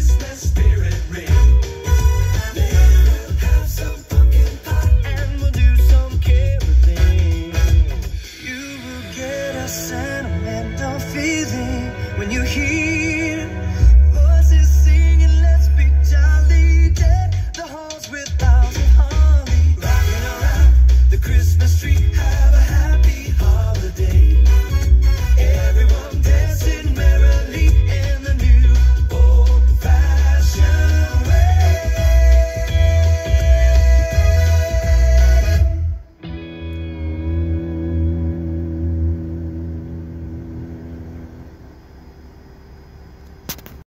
Christmas spirit ring. Then we'll have some pumpkin pie and we'll do some caroling. You will get a sentimental feeling when you hear